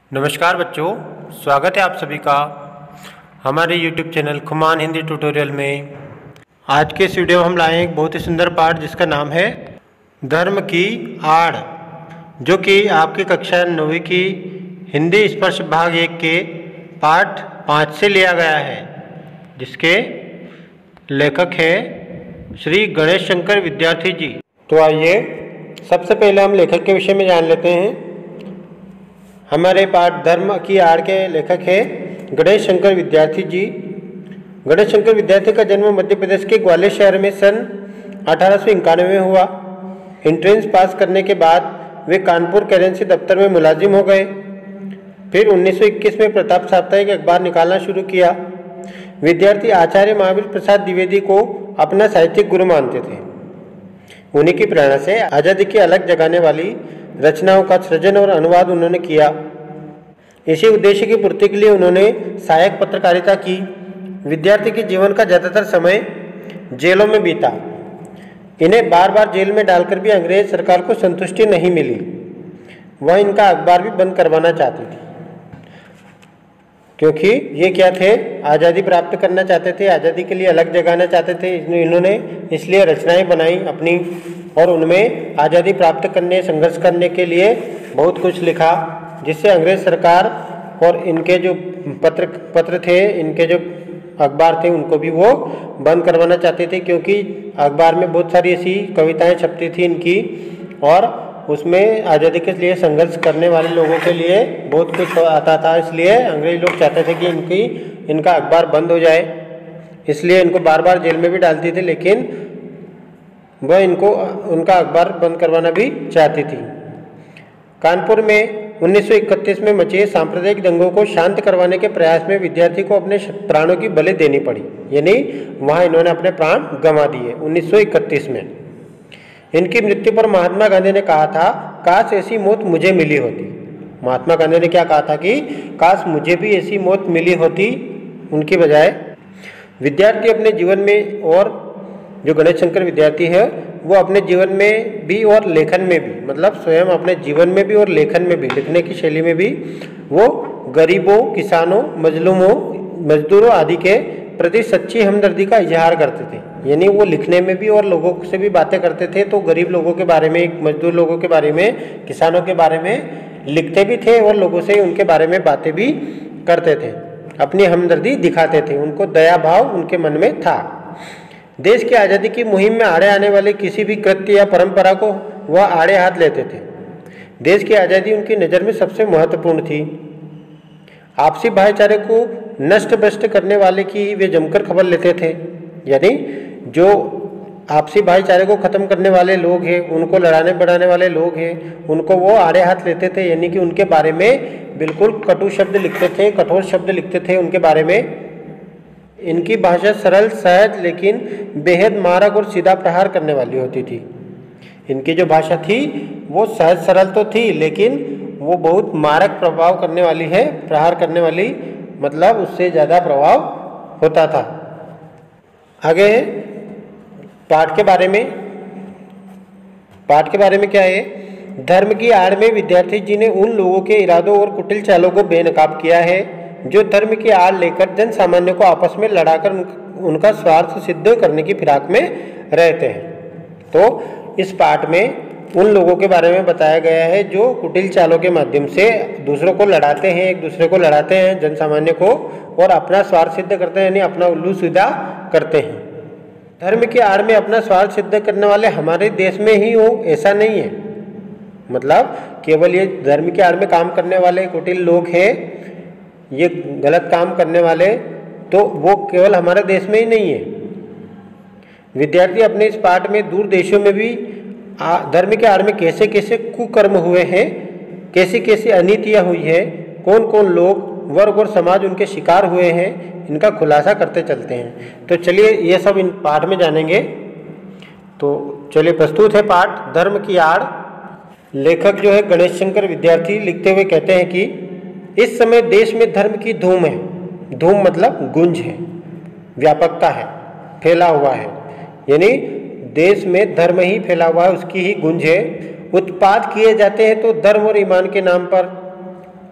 नमस्कार बच्चों, स्वागत है आप सभी का हमारे YouTube channel Khuman Hindi tutorial में। आज के इस वीडियो में हम लाए हैं एक बहुत ही सुंदर पाठ जिसका नाम है धर्म की आड़, जो कि आपकी कक्षा 9वीं की हिंदी स्पर्श भाग 1 के पाठ 5 से लिया गया है, जिसके लेखक है श्री गणेश शंकर विद्यार्थी जी। तो आइए सबसे पहले हम लेखक के विषय में जान लेते हैं। हमारे पाठ धर्म की आड़ के लेखक हैं गणेश शंकर विद्यार्थी जी। गणेश शंकर विद्यार्थी का जन्म मध्य प्रदेश के ग्वालियर शहर में सन 1891 में हुआ। एंट्रेंस पास करने के बाद वे कानपुर करेंसी दफ्तर में मुलाजिम हो गए। फिर 1921 में प्रताप साप्ताहिक अखबार निकालना शुरू किया। विद्यार्थी आचार्य महावीर प्रसाद द्विवेदी को अपना साहित्यिक गुरु मानते थे। उन्हीं की प्रेरणा से आज़ादी की अलग जगाने वाली रचनाओं का सृजन और अनुवाद उन्होंने किया। इसी उद्देश्य की पूर्ति के लिए उन्होंने सहायक पत्रकारिता की। विद्यार्थी के जीवन का ज़्यादातर समय जेलों में बीता। इन्हें बार बार जेल में डालकर भी अंग्रेज सरकार को संतुष्टि नहीं मिली। वह इनका अखबार भी बंद करवाना चाहती थी, क्योंकि ये क्या थे, आज़ादी प्राप्त करना चाहते थे, आज़ादी के लिए अलग जगाना चाहते थे। इन्होंने इसलिए रचनाएं बनाई अपनी, और उनमें आज़ादी प्राप्त करने, संघर्ष करने के लिए बहुत कुछ लिखा, जिससे अंग्रेज सरकार और इनके जो पत्र थे, इनके जो अखबार थे, उनको भी वो बंद करवाना चाहते थे, क्योंकि अखबार में बहुत सारी ऐसी कविताएं छपती थी इनकी, और उसमें आज़ादी के लिए संघर्ष करने वाले लोगों के लिए बहुत कुछ आता था। इसलिए अंग्रेज लोग चाहते थे कि इनका अखबार बंद हो जाए। इसलिए इनको बार बार जेल में भी डालती थी, लेकिन वह उनका अखबार बंद करवाना भी चाहती थी। कानपुर में 1931 में मचे सांप्रदायिक दंगों को शांत करवाने के प्रयास में विद्यार्थी को अपने प्राणों की बलि देनी पड़ी, यानी वहाँ इन्होंने अपने प्राण गंवा दिए 1931 में। इनकी मृत्यु पर महात्मा गांधी ने कहा था, काश ऐसी मौत मुझे मिली होती। महात्मा गांधी ने क्या कहा था कि काश मुझे भी ऐसी मौत मिली होती उनकी बजाय। विद्यार्थी अपने जीवन में, और जो गणेश शंकर विद्यार्थी है वो अपने जीवन में भी और लेखन में भी, मतलब स्वयं अपने जीवन में भी और लेखन में भी, लिखने की शैली में भी वो गरीबों, किसानों, मजदूरों आदि के प्रति सच्ची हमदर्दी का इजहार करते थे। यानी वो लिखने में भी और लोगों से भी बातें करते थे, तो गरीब लोगों के बारे में, मजदूर लोगों के बारे में, किसानों के बारे में लिखते भी थे, और लोगों से उनके बारे में बातें भी करते थे, अपनी हमदर्दी दिखाते थे। उनको दया भाव उनके मन में था। देश की आज़ादी की मुहिम में आड़े आने वाले किसी भी कृत्य या परंपरा को वह आड़े हाथ लेते थे। देश की आज़ादी उनकी नज़र में सबसे महत्वपूर्ण थी। आपसी भाईचारे को नष्ट भ्रष्ट करने वाले की वे जमकर खबर लेते थे। यानी जो आपसी भाईचारे को ख़त्म करने वाले लोग हैं, उनको लड़ाने बढ़ाने वाले लोग हैं, उनको वो आड़े हाथ लेते थे। यानी कि उनके बारे में बिल्कुल कटु शब्द लिखते थे, कठोर शब्द लिखते थे उनके बारे में। इनकी भाषा सरल, सहज, लेकिन बेहद मारक और सीधा प्रहार करने वाली होती थी। इनकी जो भाषा थी वो सहज सरल तो थी, लेकिन वो बहुत मारक प्रभाव करने वाली है, प्रहार करने वाली, मतलब उससे ज़्यादा प्रभाव होता था। आगे पाठ के बारे में क्या है, धर्म की आड़ में विद्यार्थी जी ने उन लोगों के इरादों और कुटिल चालों को बेनकाब किया है जो धर्म की आड़ लेकर जन सामान्य को आपस में लड़ाकर उनका स्वार्थ सिद्ध करने की फिराक में रहते हैं। तो इस पाठ में उन लोगों के बारे में बताया गया है जो कुटिल चालों के माध्यम से दूसरों को लड़ाते हैं, एक दूसरे को लड़ाते हैं, जन सामान्य को, और अपना स्वार्थ सिद्ध करते हैं, यानी अपना उल्लू सीधा करते हैं। धर्म की आड़ में अपना स्वार्थ सिद्ध करने वाले हमारे देश में ही हो, ऐसा नहीं है। मतलब केवल ये धर्म की आड़ में काम करने वाले कुटिल लोग हैं, ये गलत काम करने वाले, तो वो केवल हमारे देश में ही नहीं है। विद्यार्थी अपने इस पाठ में दूर देशों में भी धर्म के आड़ में कैसे कैसे कुकर्म हुए हैं, कैसी कैसी अनीतियाँ हुई है, कौन कौन लोग, वर्ग और समाज उनके शिकार हुए हैं, इनका खुलासा करते चलते हैं। तो चलिए ये सब इन पाठ में जानेंगे। तो चलिए, प्रस्तुत है पाठ धर्म की आड़। लेखक जो है गणेश शंकर विद्यार्थी लिखते हुए कहते हैं कि इस समय देश में धर्म की धूम है। धूम मतलब गूंज है, व्यापकता है, फैला हुआ है, यानी देश में धर्म ही फैला हुआ है, उसकी ही गूंज है। उत्पात किए जाते हैं तो धर्म और ईमान के नाम पर,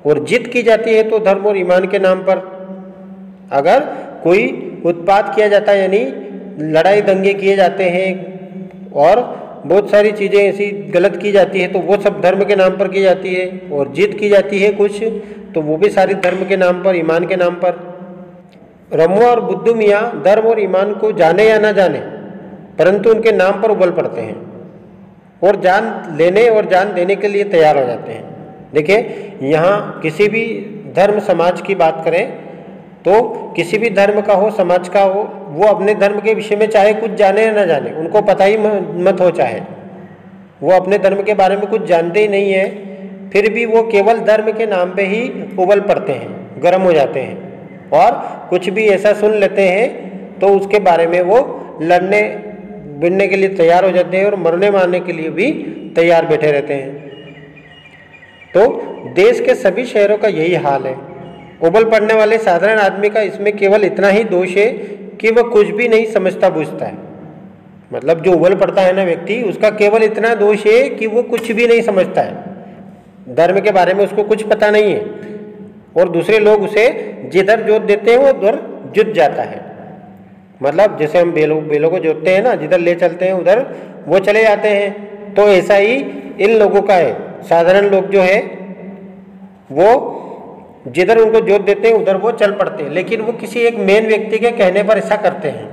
और जिद की जाती है तो धर्म और ईमान के नाम पर। अगर कोई उत्पात किया जाता है यानी लड़ाई दंगे किए जाते हैं और बहुत सारी चीज़ें ऐसी गलत की जाती है तो वो सब धर्म के नाम पर की जाती है, और जिद की जाती है कुछ तो वो भी सारी धर्म के नाम पर, ईमान के नाम पर। रमवा और बुद्धू मियाँ धर्म और ईमान को जाने या ना जाने परंतु उनके नाम पर उबल पड़ते हैं और जान लेने और जान देने के लिए तैयार हो जाते हैं। देखिए, यहाँ किसी भी धर्म समाज की बात करें तो किसी भी धर्म का हो, समाज का हो, वो अपने धर्म के विषय में चाहे कुछ जाने या ना जाने, उनको पता ही मत हो, चाहे वो अपने धर्म के बारे में कुछ जानते ही नहीं है, फिर भी वो केवल धर्म के नाम पे ही उबल पड़ते हैं, गर्म हो जाते हैं और कुछ भी ऐसा सुन लेते हैं तो उसके बारे में वो लड़ने भिड़ने के लिए तैयार हो जाते हैं और मरने मारने के लिए भी तैयार बैठे रहते हैं। तो देश के सभी शहरों का यही हाल है। उबल पड़ने वाले साधारण आदमी का इसमें केवल इतना ही दोष है कि वह कुछ भी नहीं समझता बूझता है। मतलब जो उबल पड़ता है ना व्यक्ति, उसका केवल इतना दोष है कि वो कुछ भी नहीं समझता है, धर्म के बारे में उसको कुछ पता नहीं है, और दूसरे लोग उसे जिधर जोत देते हैं वो उधर जुट जाता है। मतलब जैसे हम बेलों को जोतते हैं ना, जिधर ले चलते हैं उधर वो चले जाते हैं, तो ऐसा ही इन लोगों का है। साधारण लोग जो है वो जिधर उनको जोत देते हैं उधर वो चल पड़ते हैं, लेकिन वो किसी एक मेन व्यक्ति के कहने पर ऐसा करते हैं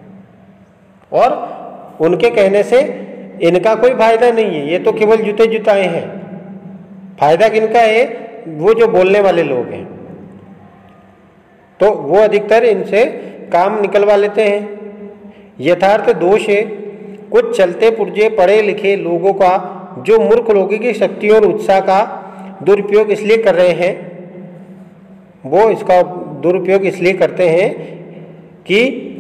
और उनके कहने से इनका कोई फायदा नहीं है, ये तो केवल जूते जुटाए हैं। फायदा किनका है? वो जो बोलने वाले लोग हैं, तो वो अधिकतर इनसे काम निकलवा लेते हैं। यथार्थ दोष है कुछ चलते पुर्जे पढ़े लिखे लोगों का जो मूर्ख लोगों की शक्तियों और उत्साह का दुरुपयोग इसलिए कर रहे हैं, वो इसका दुरुपयोग इसलिए करते हैं कि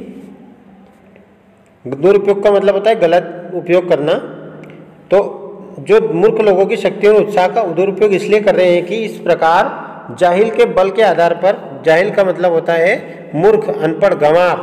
दुरुपयोग का मतलब होता है गलत उपयोग करना। तो जो मूर्ख लोगों की शक्तियों और उत्साह का दुरुपयोग इसलिए कर रहे हैं कि इस प्रकार जाहिल के बल के आधार पर, जाहिल का मतलब होता है मूर्ख, अनपढ़, गंवार,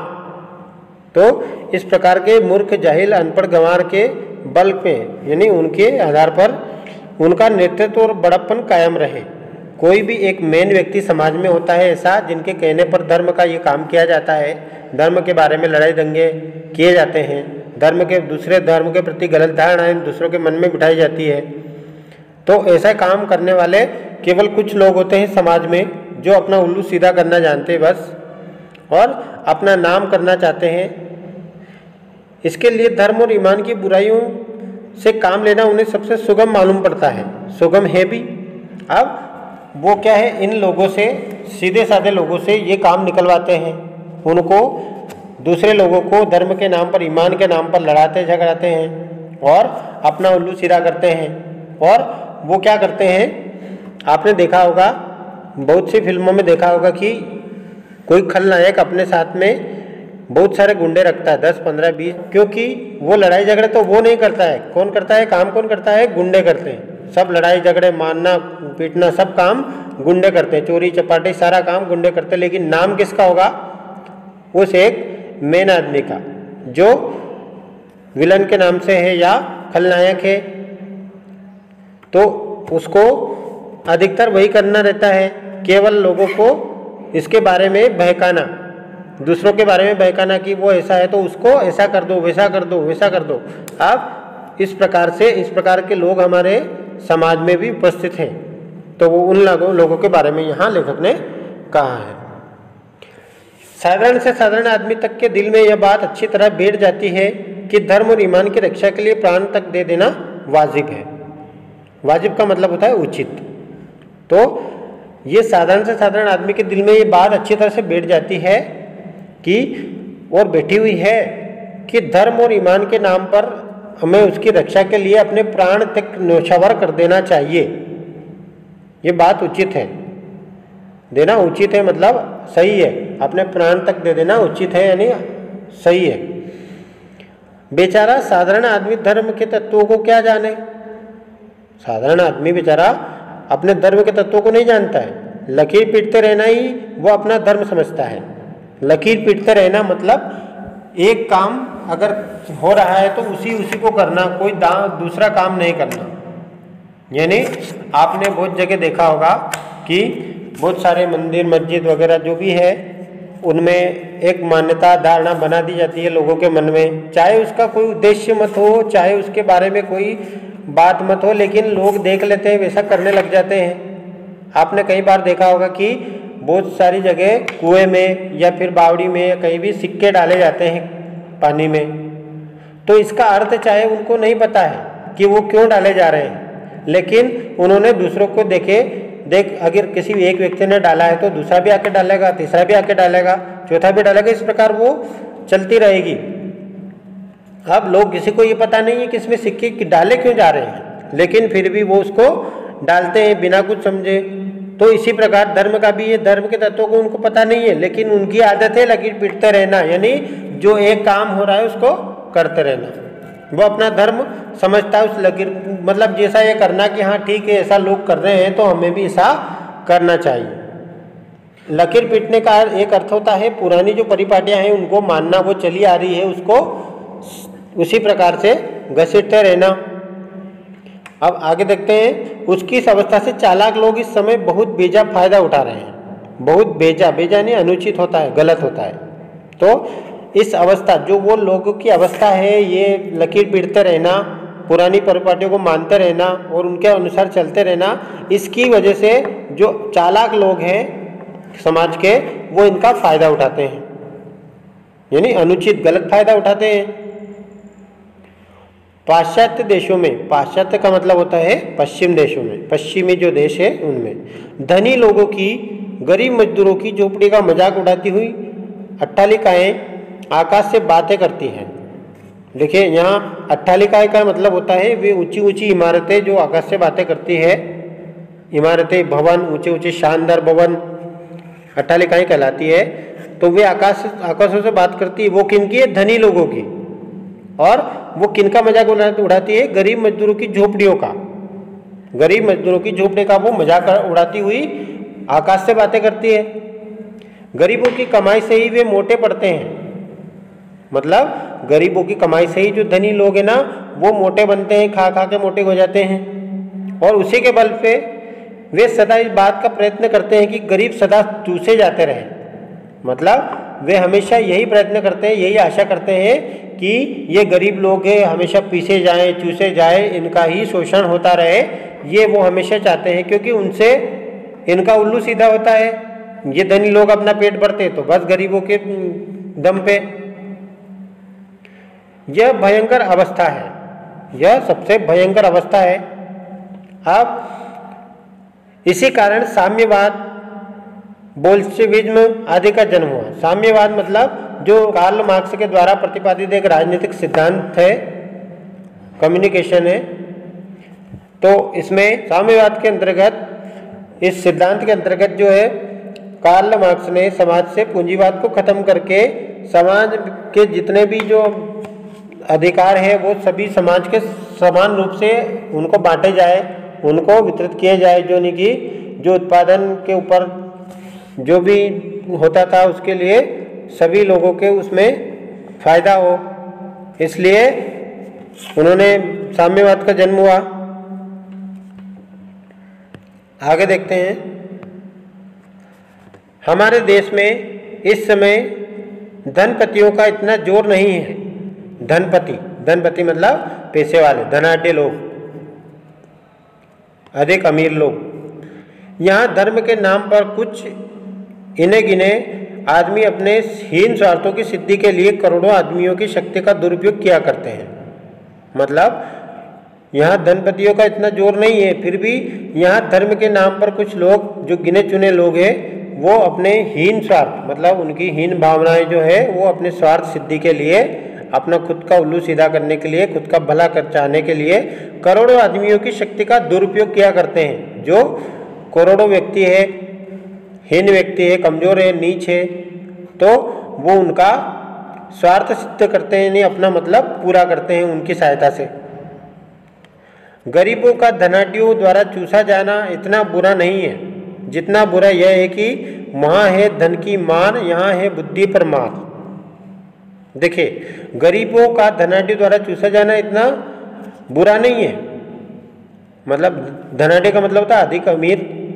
तो इस प्रकार के मूर्ख, जाहिल, अनपढ़, गंवार के बल पे यानी उनके आधार पर उनका नेतृत्व और बड़प्पन कायम रहे। कोई भी एक मेन व्यक्ति समाज में होता है ऐसा जिनके कहने पर धर्म का ये काम किया जाता है, धर्म के बारे में लड़ाई दंगे किए जाते हैं, धर्म के दूसरे धर्म के प्रति गलत धारणाएं दूसरों के मन में बिठाई जाती है। तो ऐसा काम करने वाले केवल कुछ लोग होते हैं समाज में जो अपना उल्लू सीधा करना जानते हैं बस, और अपना नाम करना चाहते हैं। इसके लिए धर्म और ईमान की बुराइयों से काम लेना उन्हें सबसे सुगम मालूम पड़ता है, सुगम है भी। अब वो क्या है, इन लोगों से, सीधे साधे लोगों से ये काम निकलवाते हैं, उनको दूसरे लोगों को धर्म के नाम पर, ईमान के नाम पर लड़ाते झगड़ाते हैं और अपना उल्लू सीधा करते हैं। और वो क्या करते हैं, आपने देखा होगा, बहुत सी फिल्मों में देखा होगा कि कोई खलनायक अपने साथ में बहुत सारे गुंडे रखता है, 10, 15, 20, क्योंकि वो लड़ाई झगड़े तो वो नहीं करता है। कौन करता है काम? कौन करता है? गुंडे करते हैं। सब लड़ाई झगड़े, मारना पीटना, सब काम गुंडे करते हैं, चोरी चपाटी सारा काम गुंडे करते हैं। लेकिन नाम किसका होगा? उस एक मेन आदमी का जो विलन के नाम से है या खलनायक है, तो उसको अधिकतर वही करना रहता है, केवल लोगों को इसके बारे में बहकाना, दूसरों के बारे में बहकाना कि वो ऐसा है तो उसको ऐसा कर दो, वैसा कर दो, वैसा कर दो। अब इस प्रकार से, इस प्रकार के लोग हमारे समाज में भी उपस्थित हैं, तो वो उन लोगों के बारे में यहाँ लेखक ने कहा है। साधारण से साधारण आदमी तक के दिल में यह बात अच्छी तरह बैठ जाती है कि धर्म और ईमान की रक्षा के लिए प्राण तक दे देना वाजिब है। वाजिब का मतलब होता है उचित। तो ये साधारण से साधारण आदमी के दिल में ये बात अच्छी तरह से बैठ जाती है कि, और बैठी हुई है कि धर्म और ईमान के नाम पर हमें उसकी रक्षा के लिए अपने प्राण तक न्यौछावर कर देना चाहिए। ये बात उचित है, देना उचित है, मतलब सही है, अपने प्राण तक दे देना उचित है, यानी सही है। बेचारा साधारण आदमी धर्म के तत्वों को क्या जाने? साधारण आदमी बेचारा अपने धर्म के तत्वों को नहीं जानता है। लकीर पीटते रहना ही वो अपना धर्म समझता है। लकीर पीटते रहना मतलब एक काम अगर हो रहा है तो उसी को करना, कोई दूसरा काम नहीं करना। यानी आपने बहुत जगह देखा होगा कि बहुत सारे मंदिर मस्जिद वगैरह जो भी है उनमें एक मान्यता धारणा बना दी जाती है लोगों के मन में, चाहे उसका कोई उद्देश्य मत हो, चाहे उसके बारे में कोई बात मत हो, लेकिन लोग देख लेते हैं, वैसा करने लग जाते हैं। आपने कई बार देखा होगा कि बहुत सारी जगह कुएं में या फिर बावड़ी में या कहीं भी सिक्के डाले जाते हैं पानी में, तो इसका अर्थ चाहे उनको नहीं पता है कि वो क्यों डाले जा रहे हैं, लेकिन उन्होंने दूसरों को देख अगर किसी एक व्यक्ति ने डाला है तो दूसरा भी आके डालेगा, तीसरा भी आके डालेगा, चौथा भी डालेगा, इस प्रकार वो चलती रहेगी। अब लोग किसी को ये पता नहीं है कि इसमें सिक्के डाले क्यों जा रहे हैं, लेकिन फिर भी वो उसको डालते हैं बिना कुछ समझे। तो इसी प्रकार धर्म का भी, ये धर्म के तत्वों को उनको पता नहीं है, लेकिन उनकी आदत है लकीर पीटते रहना, यानी जो एक काम हो रहा है उसको करते रहना। वो अपना धर्म समझता है उस लकीर, मतलब जैसा ये करना कि हाँ ठीक है ऐसा लोग कर रहे हैं तो हमें भी ऐसा करना चाहिए। लकीर पीटने का एक अर्थ होता है पुरानी जो परिपाटियाँ हैं उनको मानना, वो चली आ रही है उसको उसी प्रकार से घसीटते रहना। अब आगे देखते हैं, उसकी इस अवस्था से चालाक लोग इस समय बहुत बेजा फायदा उठा रहे हैं। बहुत बेजा नहीं अनुचित होता है, गलत होता है। तो इस अवस्था जो वो लोगों की अवस्था है, ये लकीर पीटते रहना, पुरानी परिपाटियों को मानते रहना और उनके अनुसार चलते रहना, इसकी वजह से जो चालाक लोग हैं समाज के वो इनका फायदा उठाते हैं, यानी अनुचित गलत फायदा उठाते हैं। पाश्चात्य देशों में, पाश्चात्य का मतलब होता है पश्चिम देशों में, पश्चिमी जो देश है उनमें धनी लोगों की गरीब मजदूरों की झोपड़ी का मजाक उड़ाती हुई अट्टालिकाएं आकाश से बातें करती हैं। देखिए यहाँ अट्टालिकाएं का मतलब होता है वे ऊंची ऊंची इमारतें जो आकाश से बातें करती है, इमारतें भवन, ऊंचे ऊंचे शानदार भवन अट्टालिकाएं कहलाती है। तो वे आकाशों से बात करती है, वो किनकी है? धनी लोगों की। और वो किनका मजाक उड़ाती है? गरीब मजदूरों की झोपड़ियों का, गरीब मजदूरों की झोपड़ी का वो मजाक उड़ाती हुई आकाश से बातें करती है। गरीबों की कमाई से ही वे मोटे पड़ते हैं, मतलब गरीबों की कमाई से ही जो धनी लोग हैं ना वो मोटे बनते हैं, खा खा के मोटे हो जाते हैं। और उसी के बल पे वे सदा इस बात का प्रयत्न करते हैं कि गरीब सदा चूसे जाते रहें, मतलब वे हमेशा यही प्रयत्न करते हैं, यही आशा करते हैं कि ये गरीब लोग हैं हमेशा पीसे जाएं, चूसे जाएं, इनका ही शोषण होता रहे, ये वो हमेशा चाहते हैं, क्योंकि उनसे इनका उल्लू सीधा होता है। ये धनी लोग अपना पेट भरते तो बस गरीबों के दम पे। यह भयंकर अवस्था है, यह सबसे भयंकर अवस्था है। अब इसी कारण साम्यवाद, बोल्शेविज्म आदि का जन्म हुआ। साम्यवाद मतलब जो कार्ल मार्क्स के द्वारा प्रतिपादित एक राजनीतिक सिद्धांत है, कम्युनिकेशन है। तो इसमें साम्यवाद के अंतर्गत, इस सिद्धांत के अंतर्गत जो है कार्ल मार्क्स ने समाज से पूंजीवाद को खत्म करके समाज के जितने भी जो अधिकार है वो सभी समाज के समान रूप से उनको बांटे जाए, उनको वितरित किए जाए, जो नहीं कि जो उत्पादन के ऊपर जो भी होता था उसके लिए सभी लोगों के उसमें फायदा हो, इसलिए उन्होंने साम्यवाद का जन्म हुआ। आगे देखते हैं, हमारे देश में इस समय धनपतियों का इतना जोर नहीं है। धनपति मतलब पैसे वाले, धनाढ्य लोग, अधिक अमीर लोग। यहाँ धर्म के नाम पर कुछ इन्हें गिने आदमी अपने हीन स्वार्थों की सिद्धि के लिए करोड़ों आदमियों की शक्ति का दुरुपयोग किया करते हैं। मतलब यहाँ धनपतियों का इतना जोर नहीं है, फिर भी यहाँ धर्म के नाम पर कुछ लोग जो गिने चुने लोग हैं वो अपने हीन स्वार्थ, मतलब उनकी हीन भावनाएं जो है वो अपने स्वार्थ सिद्धि के लिए, अपना खुद का उल्लू सीधा करने के लिए, खुद का भला कर चाहने के लिए करोड़ों आदमियों की शक्ति का दुरुपयोग किया करते हैं। जो करोड़ों व्यक्ति है, हीन व्यक्ति है, कमजोर है, नीच है, तो वो उनका स्वार्थ सिद्ध करते हैं, नहीं अपना मतलब पूरा करते हैं उनकी सहायता से। गरीबों का धनाढ्यों द्वारा चूसा जाना इतना बुरा नहीं है जितना बुरा यह है कि वहाँ है धन की मार, यहाँ है बुद्धि पर मार। देखिए, गरीबों का धनाढ्य द्वारा चूसा जाना इतना बुरा नहीं है, मतलब धनाढ्य का मतलब होता है अधिक अमीर,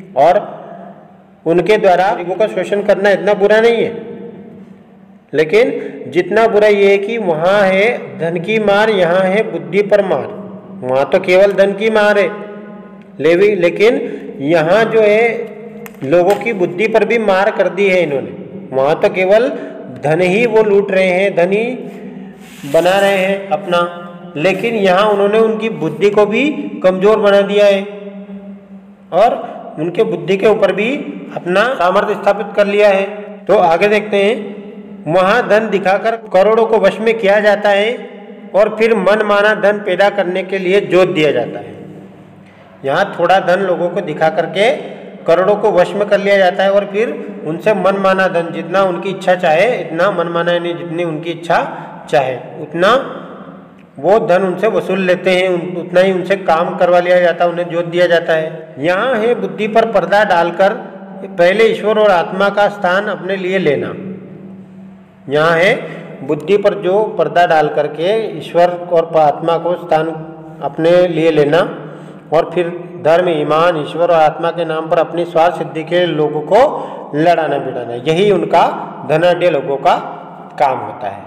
और उनके द्वारा गरीबों का शोषण करना इतना बुरा नहीं है, लेकिन जितना बुरा ये है कि वहाँ है धन की मार, यहाँ है बुद्धि पर मार। वहाँ तो केवल धन की मार है, लेकिन यहाँ जो है लोगों की बुद्धि पर भी मार कर दी है इन्होंने। वहाँ तो केवल धन ही वो लूट रहे हैं, धन ही बना रहे हैं अपना, लेकिन यहाँ उन्होंने उनकी बुद्धि को भी कमज़ोर बना दिया है और उनके बुद्धि के ऊपर भी अपना सामर्थ्य स्थापित कर लिया है। तो आगे देखते हैं, वहाँ धन दिखाकर करोड़ों को वश में किया जाता है और फिर मनमाना धन पैदा करने के लिए जोत दिया जाता है। यहाँ थोड़ा धन लोगों को दिखा करके करोड़ों को वश में कर लिया जाता है और फिर उनसे मनमाना धन, जितना उनकी इच्छा चाहे इतना मनमाना, यानी जितनी उनकी इच्छा चाहे उतना वो धन उनसे वसूल लेते हैं, उतना ही उनसे काम करवा लिया जाता है, उन्हें जोत दिया जाता है। यहाँ है बुद्धि पर पर्दा डालकर पहले ईश्वर और आत्मा का स्थान अपने लिए लेना। यहाँ है बुद्धि पर जो पर्दा डाल करके ईश्वर और आत्मा को स्थान अपने लिए लेना और फिर धर्म, ईमान, ईश्वर और आत्मा के नाम पर अपनी स्वार्थ सिद्धि के लोगों को लड़ाना भिड़ाना, यही उनका धनाढ़ लोगों का काम होता है।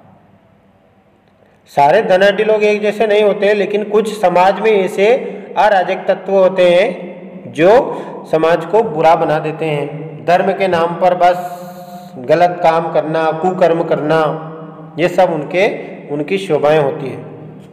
सारे धनाढ़ लोग एक जैसे नहीं होते, लेकिन कुछ समाज में ऐसे अराजक तत्व होते हैं जो समाज को बुरा बना देते हैं। धर्म के नाम पर बस गलत काम करना, कुकर्म करना, ये सब उनकी शोभाएं होती है।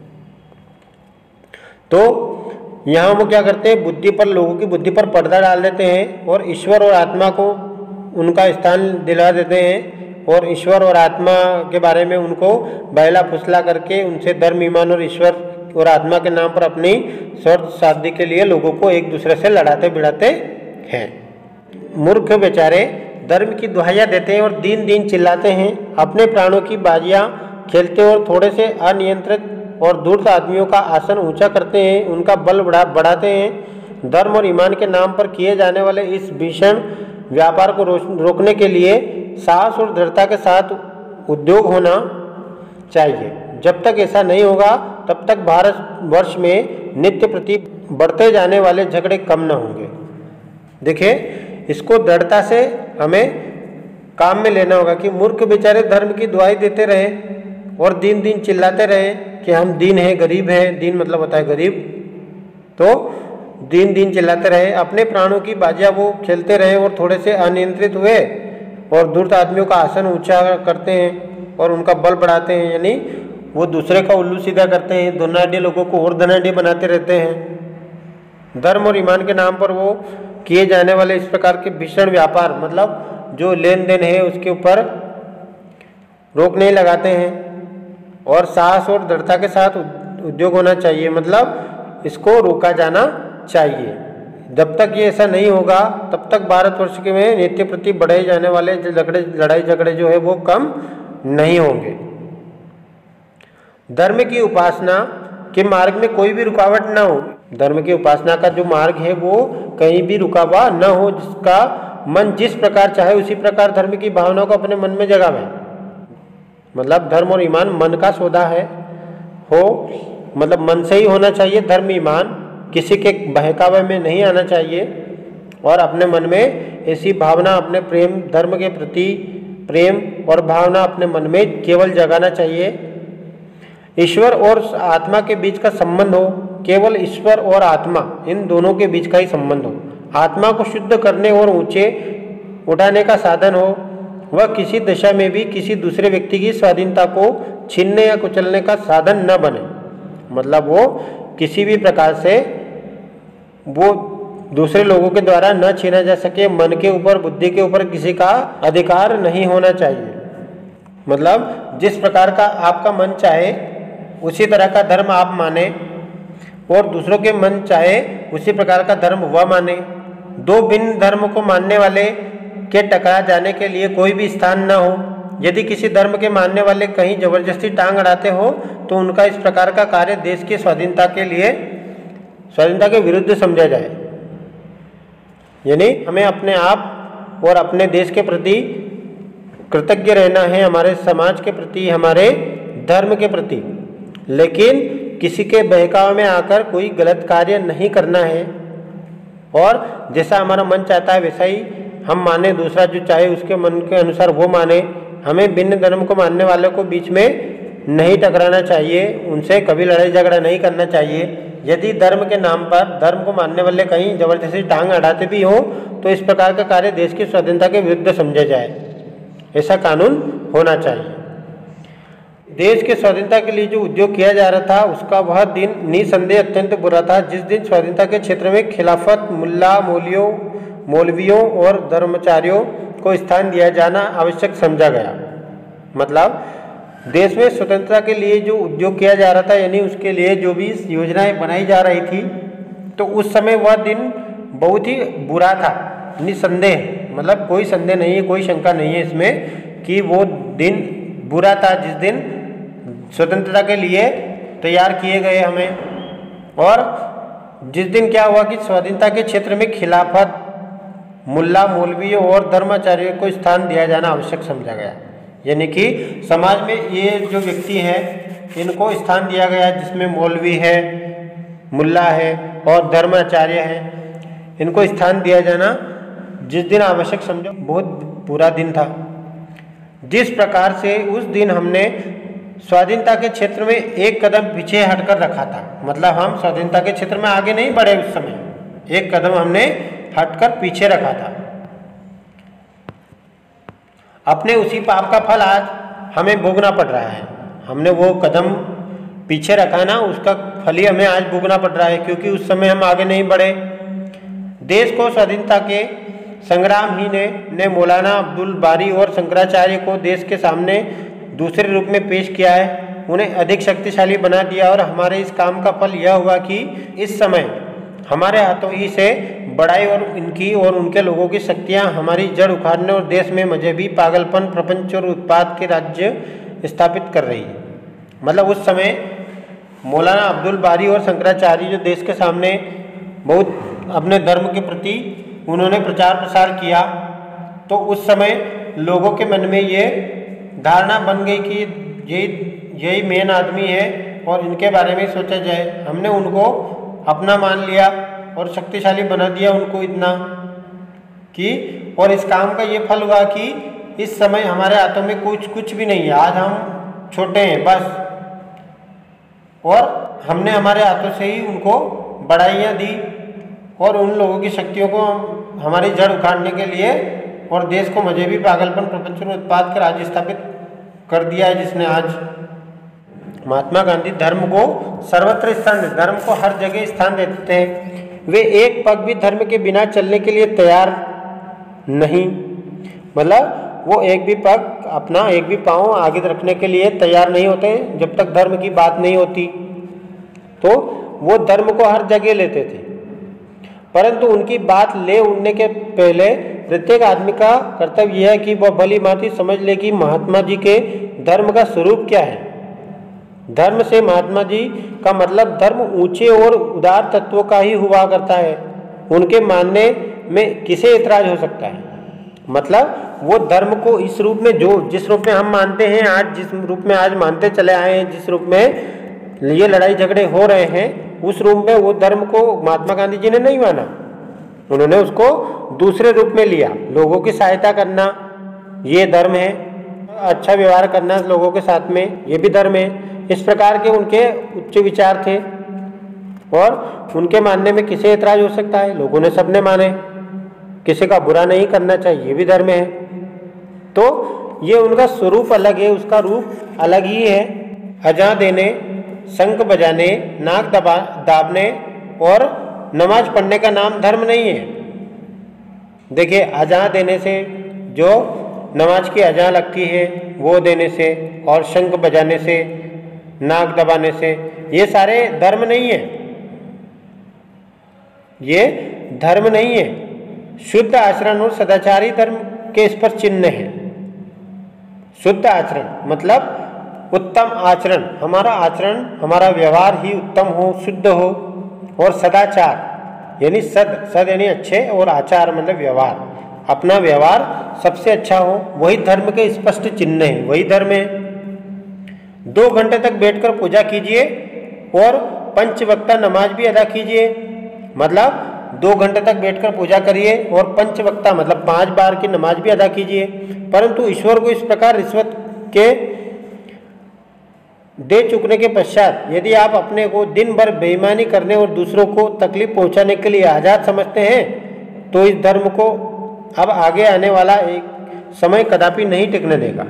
तो यहाँ वो क्या करते हैं, बुद्धि पर, लोगों की बुद्धि पर पर्दा डाल देते हैं और ईश्वर और आत्मा को उनका स्थान दिला देते हैं और ईश्वर और आत्मा के बारे में उनको बहला फुसला करके उनसे धर्म, ईमान और ईश्वर और आत्मा के नाम पर अपनी स्वार्थ साधने के लिए लोगों को एक दूसरे से लड़ाते भिड़ाते हैं। मूर्ख बेचारे धर्म की दुहाइयाँ देते हैं और दिन दिन चिल्लाते हैं, अपने प्राणों की बाजियाँ खेलते और थोड़े से अनियंत्रित और धूर्त आदमियों का आसन ऊंचा करते हैं, उनका बल बढ़ाते हैं। धर्म और ईमान के नाम पर किए जाने वाले इस भीषण व्यापार को रोकने के लिए साहस और दृढ़ता के साथ उद्योग होना चाहिए। जब तक ऐसा नहीं होगा तब तक भारतवर्ष में नित्य प्रति बढ़ते जाने वाले झगड़े कम न होंगे। देखिए, इसको दृढ़ता से हमें काम में लेना होगा कि मूर्ख बेचारे धर्म की दुहाई देते रहे और दिन दिन चिल्लाते रहे कि हम दीन है, गरीब है, दीन मतलब होता है गरीब, तो दिन दिन चिल्लाते रहे, अपने प्राणों की बाजियाँ वो खेलते रहे और थोड़े से अनियंत्रित हुए और धूर्त आदमियों का आसन ऊंचा करते हैं और उनका बल बढ़ाते हैं, यानी वो दूसरे का उल्लू सीधा करते हैं, धनाढ़ लोगों को और धनाढ़ बनाते रहते हैं। धर्म और ईमान के नाम पर वो किए जाने वाले इस प्रकार के भीषण व्यापार, मतलब जो लेन देन है उसके ऊपर रोक नहीं लगाते हैं और साहस और दृढ़ता के साथ उद्योग होना चाहिए, मतलब इसको रोका जाना चाहिए। जब तक ये ऐसा नहीं होगा तब तक भारतवर्ष के में नित्य प्रति बढ़ाए जाने वाले लड़ाई झगड़े जो है वो कम नहीं होंगे। धर्म की उपासना के मार्ग में कोई भी रुकावट न हो। धर्म की उपासना का जो मार्ग है वो कहीं भी रुका हुआ न हो, जिसका मन जिस प्रकार चाहे उसी प्रकार धर्म की भावना को अपने मन में जगावे। मतलब धर्म और ईमान मन का सौदा है, मतलब मन से ही होना चाहिए धर्म ईमान, किसी के बहकावे में नहीं आना चाहिए और अपने मन में ऐसी भावना, अपने प्रेम, धर्म के प्रति प्रेम और भावना अपने मन में केवल जगाना चाहिए। ईश्वर और आत्मा के बीच का संबंध हो, केवल ईश्वर और आत्मा इन दोनों के बीच का ही संबंध हो। आत्मा को शुद्ध करने और ऊंचे उठाने का साधन हो, वह किसी दशा में भी किसी दूसरे व्यक्ति की स्वाधीनता को छीनने या कुचलने का साधन न बने। मतलब वो किसी भी प्रकार से वो दूसरे लोगों के द्वारा न छीना जा सके, मन के ऊपर, बुद्धि के ऊपर किसी का अधिकार नहीं होना चाहिए। मतलब जिस प्रकार का आपका मन चाहे उसी तरह का धर्म आप माने और दूसरों के मन चाहे उसी प्रकार का धर्म वह माने। दो भिन्न धर्म को मानने वाले के टकरा जाने के लिए कोई भी स्थान न हो। यदि किसी धर्म के मानने वाले कहीं जबरदस्ती टांग अड़ाते हो तो उनका इस प्रकार का कार्य देश की स्वाधीनता के विरुद्ध समझा जाए। यानी हमें अपने आप और अपने देश के प्रति कृतज्ञ रहना है, हमारे समाज के प्रति, हमारे धर्म के प्रति, लेकिन किसी के बहकावे में आकर कोई गलत कार्य नहीं करना है। और जैसा हमारा मन चाहता है वैसा ही हम माने, दूसरा जो चाहे उसके मन के अनुसार वो माने। हमें भिन्न धर्म को मानने वालों को बीच में नहीं टकराना चाहिए, उनसे कभी लड़ाई झगड़ा नहीं करना चाहिए। यदि धर्म के नाम पर धर्म को मानने वाले कहीं जबरदस्ती टांग अड़ाते भी हों तो इस प्रकार का कार्य देश की स्वाधीनता के विरुद्ध समझा जाए, ऐसा कानून होना चाहिए। देश के स्वाधीनता के लिए जो उद्योग किया जा रहा था उसका वह दिन निसंदेह अत्यंत बुरा था, जिस दिन स्वाधीनता के क्षेत्र में खिलाफत, मुल्ला मौलवियों और धर्माचार्यों को स्थान दिया जाना आवश्यक समझा गया। मतलब देश में स्वतंत्रता के लिए जो उद्योग किया जा रहा था, यानी उसके लिए जो भी योजनाएं बनाई जा रही थी, तो उस समय वह दिन बहुत ही बुरा था, निसंदेह। मतलब कोई संदेह नहीं है, कोई शंका नहीं है इसमें कि वो दिन बुरा था जिस दिन स्वतंत्रता के लिए तैयार किए गए हमें, और जिस दिन क्या हुआ कि स्वाधीनता के क्षेत्र में खिलाफत, मुल्ला मौलवी और धर्माचार्यों को स्थान दिया जाना आवश्यक समझा गया। यानी कि समाज में ये जो व्यक्ति हैं इनको स्थान दिया गया, जिसमें मौलवी है, मुल्ला है और धर्माचार्य है, इनको स्थान दिया जाना जिस दिन आवश्यक समझो। बहुत बुरा दिन था। जिस प्रकार से उस दिन हमने स्वाधीनता के क्षेत्र में एक कदम पीछे हटकर रखा था, मतलब हम स्वाधीनता के क्षेत्र में आगे नहीं बढ़े, उस समय एक कदम हमने हटकर पीछे रखा था। अपने उसी पाप का फल आज हमें भोगना पड़ रहा है। हमने वो कदम पीछे रखा ना, उसका फल ही हमें आज भोगना पड़ रहा है, क्योंकि उस समय हम आगे नहीं बढ़े। देश को स्वाधीनता के संग्राम ही ने मौलाना अब्दुल बारी और शंकराचार्य को देश के सामने दूसरे रूप में पेश किया है, उन्हें अधिक शक्तिशाली बना दिया। और हमारे इस काम का फल यह हुआ कि इस समय हमारे हाथों ही से बड़ाई और इनकी और उनके लोगों की शक्तियां हमारी जड़ उखाड़ने और देश में मजहबी पागलपन, प्रपंच और उत्पाद के राज्य स्थापित कर रही है। मतलब उस समय मौलाना अब्दुल बारी और शंकराचार्य जो देश के सामने बहुत अपने धर्म के प्रति उन्होंने प्रचार प्रसार किया, तो उस समय लोगों के मन में ये धारणा बन गई कि यही मेन आदमी है और इनके बारे में सोचा जाए। हमने उनको अपना मान लिया और शक्तिशाली बना दिया उनको इतना कि, और इस काम का ये फल हुआ कि इस समय हमारे हाथों में कुछ भी नहीं है। आज हम छोटे हैं बस, और हमने हमारे हाथों से ही उनको बढ़ाइयाँ दी और उन लोगों की शक्तियों को हमारी जड़ उखाड़ने के लिए और देश को मजहबी पागलपन, प्रपंच और उत्पाद का राज्य स्थापित कर दिया है, जिसने आज महात्मा गांधी धर्म को सर्वत्र स्थान, धर्म को हर जगह स्थान देते हैं। वे एक पग भी धर्म के बिना चलने के लिए तैयार नहीं, मतलब वो एक भी पग अपना एक भी पाँव आगे रखने के लिए तैयार नहीं होते जब तक धर्म की बात नहीं होती। तो वो धर्म को हर जगह लेते थे, परंतु उनकी बात ले उड़ने के पहले प्रत्येक आदमी का कर्तव्य यह है कि वह भली भांति समझ ले कि महात्मा जी के धर्म का स्वरूप क्या है। धर्म से महात्मा जी का मतलब धर्म ऊंचे और उदार तत्वों का ही हुआ करता है। उनके मानने में किसे इतराज हो सकता है? मतलब वो धर्म को इस रूप में, जो जिस रूप में हम मानते हैं आज, जिस रूप में आज मानते चले आए हैं, जिस रूप में ये लड़ाई झगड़े हो रहे हैं, उस रूप में वो धर्म को महात्मा गांधी जी ने नहीं माना। उन्होंने उसको दूसरे रूप में लिया। लोगों की सहायता करना ये धर्म है, अच्छा व्यवहार करना लोगों के साथ में ये भी धर्म है। इस प्रकार के उनके उच्च विचार थे और उनके मानने में किसे ऐतराज हो सकता है? लोगों ने सबने माने। किसी का बुरा नहीं करना चाहिए, ये भी धर्म है। तो ये उनका स्वरूप अलग है, उसका रूप अलग ही है। अजा देने, शंख बजाने, नाक दाबने और नमाज पढ़ने का नाम धर्म नहीं है। देखिए, अजा देने से जो नमाज की अजा लगती है वो देने से, और शंख बजाने से, नाक दबाने से, ये सारे धर्म नहीं है, ये धर्म नहीं है। शुद्ध आचरण और सदाचारी धर्म के इस पर चिन्ह है। शुद्ध आचरण मतलब उत्तम आचरण, हमारा आचरण, हमारा व्यवहार ही उत्तम हो, शुद्ध हो। और सदाचार यानी सद यानी अच्छे, और आचार मतलब व्यवहार, अपना व्यवहार सबसे अच्छा हो, वही धर्म के स्पष्ट चिन्ह है, वही धर्म है। 2 घंटे तक बैठकर पूजा कीजिए और पंचवक्ता नमाज भी अदा कीजिए। मतलब 2 घंटे तक बैठकर पूजा करिए और पंचवक्ता मतलब 5 बार की नमाज भी अदा कीजिए। परंतु ईश्वर को इस प्रकार रिश्वत के दे चुकने के पश्चात यदि आप अपने को दिन भर बेईमानी करने और दूसरों को तकलीफ पहुंचाने के लिए आज़ाद समझते हैं तो इस धर्म को अब आगे आने वाला एक समय कदापि नहीं टिकने देगा।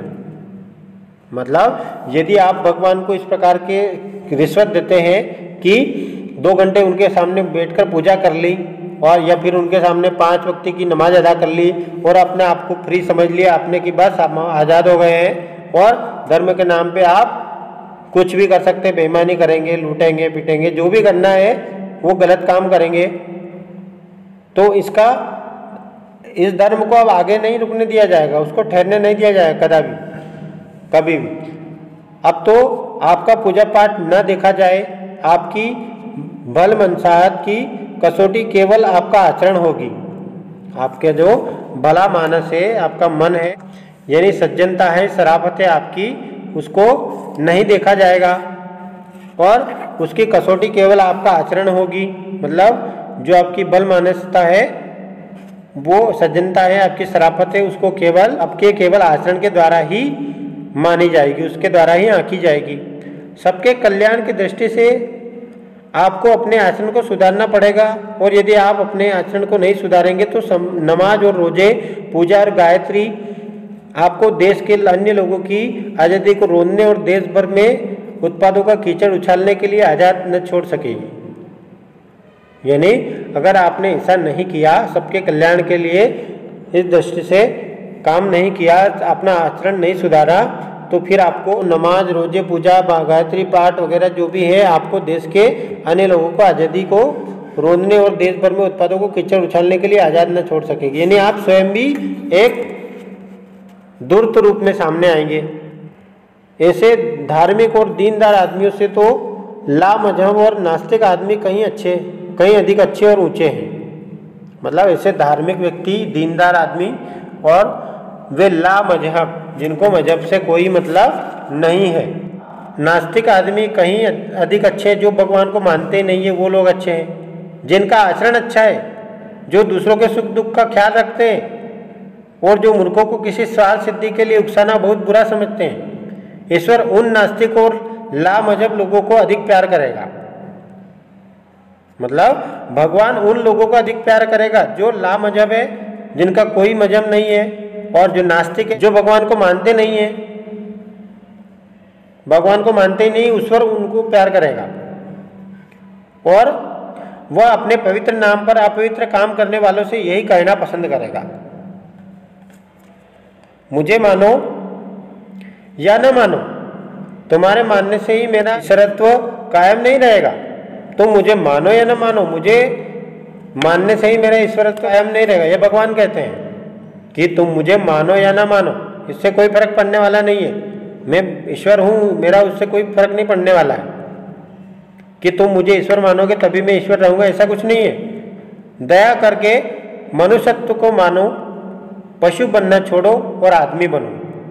मतलब यदि आप भगवान को इस प्रकार के रिश्वत देते हैं कि 2 घंटे उनके सामने बैठकर पूजा कर ली और या फिर उनके सामने 5 वक्त की नमाज अदा कर ली और अपने आप को फ्री समझ लिया आपने कि बस आप आज़ाद हो गए हैं और धर्म के नाम पे आप कुछ भी कर सकते, बेईमानी करेंगे, लूटेंगे, पीटेंगे, जो भी करना है वो गलत काम करेंगे, तो इस धर्म को अब आगे नहीं रुकने दिया जाएगा, उसको ठहरने नहीं दिया जाएगा कभी भी। अब तो आपका पूजा पाठ न देखा जाए, आपकी बल मनसाहत की कसौटी केवल आपका आचरण होगी। आपके जो भला मानस है, आपका मन है, यानी सज्जनता है, शराफत है आपकी, उसको नहीं देखा जाएगा और उसकी कसौटी केवल आपका आचरण होगी। मतलब जो आपकी बल मानसता है, वो सज्जनता है, आपकी शराफत है, उसको केवल आचरण के द्वारा ही मानी जाएगी, उसके द्वारा ही आंकी जाएगी। सबके कल्याण की दृष्टि से आपको अपने आचरण को सुधारना पड़ेगा और यदि आप अपने आचरण को नहीं सुधारेंगे तो नमाज और रोजे, पूजा और गायत्री आपको देश के अन्य लोगों की आज़ादी को रोकने और देश भर में उत्पादों का कीचड़ उछालने के लिए आज़ाद न छोड़ सकेगी। यानी अगर आपने ऐसा नहीं किया, सबके कल्याण के लिए इस दृष्टि से काम नहीं किया, अपना आचरण नहीं सुधारा, तो फिर आपको नमाज, रोजे, पूजा, गायत्री पाठ वगैरह जो भी है, आपको देश के अन्य लोगों को आज़ादी को रोकने और देश भर में उत्पादों को कीचड़ उछालने के लिए आज़ाद न छोड़ सकेगी। यानी आप स्वयं भी एक दूर्त रूप में सामने आएंगे। ऐसे धार्मिक और दीनदार आदमियों से तो लामजहब और नास्तिक आदमी कहीं अधिक अच्छे और ऊंचे हैं। मतलब ऐसे धार्मिक व्यक्ति, दीनदार आदमी और वे लामजहब, जिनको मजहब से कोई मतलब नहीं है, नास्तिक आदमी कहीं अधिक अच्छे, जो भगवान को मानते ही नहीं है वो लोग अच्छे हैं। जिनका आचरण अच्छा है, जो दूसरों के सुख दुख का ख्याल रखते हैं और जो मूर्खों को किसी स्वार्थ सिद्धि के लिए उकसाना बहुत बुरा समझते हैं, ईश्वर उन नास्तिक और लामजहब लोगों को अधिक प्यार करेगा। मतलब भगवान उन लोगों को अधिक प्यार करेगा जो लामजहब है, जिनका कोई मजहब नहीं है, और जो नास्तिक है, जो भगवान को मानते नहीं है, भगवान को मानते ही नहीं, ईश्वर उनको प्यार करेगा और वह अपने पवित्र नाम पर अपवित्र काम करने वालों से यही कहना पसंद करेगा, मुझे मानो या न मानो, तुम्हारे मानने से ही मेरा ईश्वरत्व कायम नहीं रहेगा। तुम मुझे मानो या न मानो, मुझे मानने से ही मेरा ईश्वरत्व कायम नहीं रहेगा। ये भगवान कहते हैं कि तुम मुझे मानो या ना मानो, इससे कोई फर्क पड़ने वाला नहीं है। मैं ईश्वर हूँ, मेरा उससे कोई फर्क नहीं पड़ने वाला है कि तुम मुझे ईश्वर मानोगे तभी मैं ईश्वर रहूँगा, ऐसा कुछ नहीं है। दया करके मनुष्यत्व को मानो, पशु बनना छोड़ो और आदमी बनो।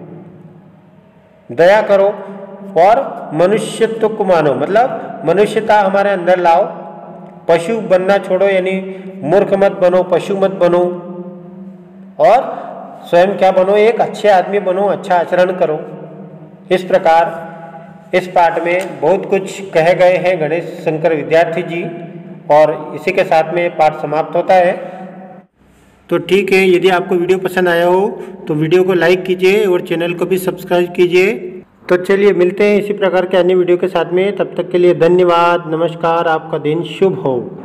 दया करो और मनुष्यत्व को मानो, मतलब मनुष्यता हमारे अंदर लाओ। पशु बनना छोड़ो, यानी मूर्ख मत बनो, पशु मत बनो, और स्वयं क्या बनो, एक अच्छे आदमी बनो, अच्छा आचरण करो। इस प्रकार इस पाठ में बहुत कुछ कहे गए हैं गणेश शंकर विद्यार्थी जी, और इसी के साथ में पाठ समाप्त होता है। तो ठीक है, यदि आपको वीडियो पसंद आया हो तो वीडियो को लाइक कीजिए और चैनल को भी सब्सक्राइब कीजिए। तो चलिए मिलते हैं इसी प्रकार के अन्य वीडियो के साथ में, तब तक के लिए धन्यवाद, नमस्कार, आपका दिन शुभ हो।